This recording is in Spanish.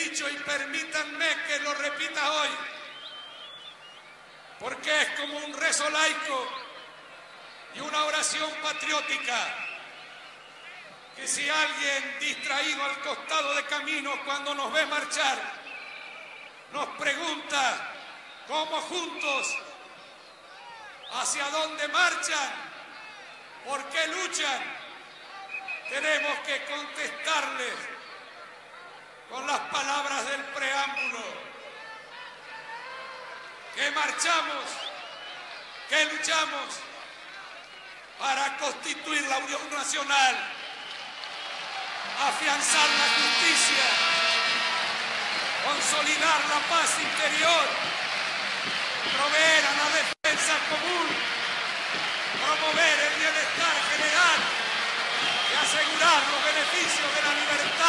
dicho y permítanme que lo repita hoy, porque es como un rezo laico y una oración patriótica, que si alguien distraído al costado de camino cuando nos ve marchar, nos pregunta cómo juntos, hacia dónde marchan, por qué luchan, tenemos que contestarles con las palabras del preámbulo, que marchamos, que luchamos para constituir la unión nacional, afianzar la justicia, consolidar la paz interior, proveer a la defensa común, promover el bienestar general y asegurar los beneficios de la libertad